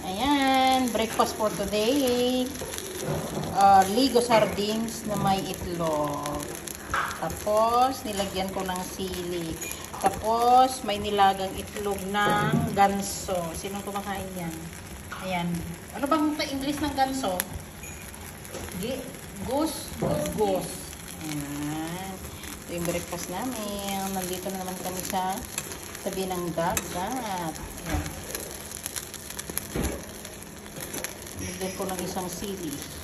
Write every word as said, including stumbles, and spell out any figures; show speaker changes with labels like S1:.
S1: Ayan, breakfast for today. Uh, ligo sardines na may itlog. Tapos, nilagyan ko ng sili. Tapos, may nilagang itlog ng ganso. Sinong kumakain yan? Ayan. Ano bang English ng ganso? Goose? Goose. Ayan. Ito yung breakfast namin. Nandito na naman kami sa tabi ng dagat. Ayan. Nilagyan ko ng isang sili.